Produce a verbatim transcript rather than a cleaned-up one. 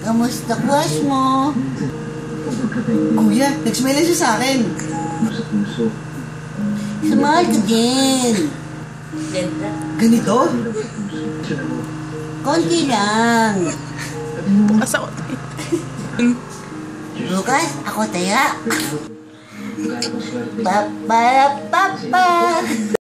Kamusta crush mo? Kuya, nag-smile siya sa akin. Sumahal ka din. Ganda. Ganito? Konti lang. Bukas ako. Bukas, ako taya. Papa, papa.